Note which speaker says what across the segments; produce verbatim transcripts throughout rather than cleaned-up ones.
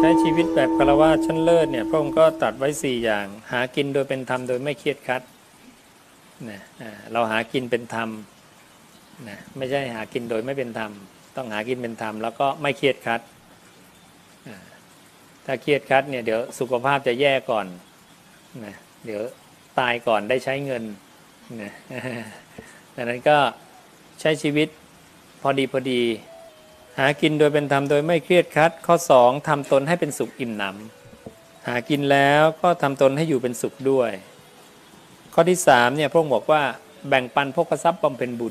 Speaker 1: ช้ชีวิตแบบฆราวาสชั้นเลิศเนี่ยพระองค์ก็ตรัสไว้สี่อย่างหากินโดยเป็นธรรมโดยไม่เครียดครัดนะเราหากินเป็นธรรมนะไม่ใช่หากินโดยไม่เป็นธรรมต้องหากินเป็นธรรมแล้วก็ไม่เครียดครัดถ้าเครียดครัดเนี่ยเดี๋ยวสุขภาพจะแย่ก่อนนะเดี๋ยวตายก่อนได้ใช้เงินนะดังนั้นก็ใช้ชีวิตพอดีพอดีหากินโดยเป็นธรรมโดยไม่เครียดครัดข้อสองทำตนให้เป็นสุขอิ่มหนำหากินแล้วก็ทำตนให้อยู่เป็นสุขด้วยข้อที่สามเนี่ยพระองค์บอกว่าแบ่งปันภพทรัพย์บำเพ็ญบุญ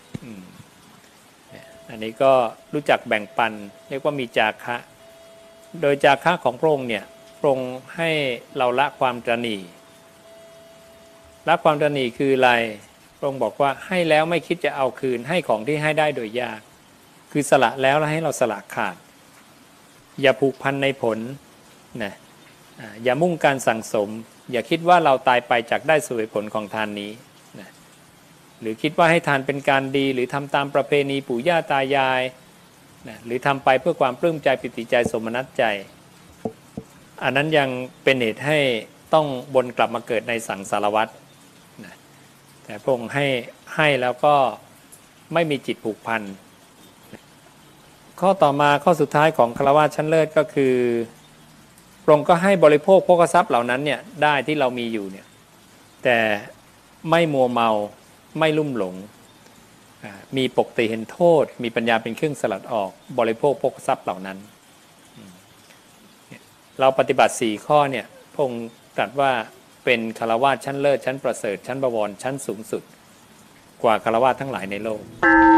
Speaker 1: อันนี้ก็รู้จักแบ่งปันเรียกว่ามีจาคะโดยจาคะของพระองค์เนี่ยพระองค์ให้เราละความตระหนี่ละความตระหนี่คืออะไรพระองค์บอกว่าให้แล้วไม่คิดจะเอาคืนให้ของที่ให้ได้โดยยากคือสละแล้วแล้วให้เราสละขาดอย่าผูกพันในผลนะอย่ามุ่งการสั่งสมอย่าคิดว่าเราตายไปจากได้เสวยผลของทานนี้นะหรือคิดว่าให้ทานเป็นการดีหรือทำตามประเพณีปู่ย่าตายายนะหรือทำไปเพื่อความปลื้มใจปิติใจสมนัสใจอันนั้นยังเป็นเหตุให้ต้องวนกลับมาเกิดในสังสารวัฏนะแต่พระองค์ให้ให้แล้วก็ไม่มีจิตผูกพันข้อต่อมาข้อสุดท้ายของฆราวาสชั้นเลิศก็คือพระองค์ก็ให้บริโภคโภคทรัพย์เหล่านั้นเนี่ยได้ที่เรามีอยู่เนี่ยแต่ไม่มัวเมาไม่ลุ่มหลงมีปกติเห็นโทษมีปัญญาเป็นเครื่องสลัดออกบริโภคโภคทรัพย์เหล่านั้นเราปฏิบัติสี่ข้อเนี่ยพระองค์ตรัสว่าเป็นฆราวาสชั้นเลิศชั้นประเสริฐชั้นบวรชั้นสูงสุดกว่าฆราวาสทั้งหลายในโลก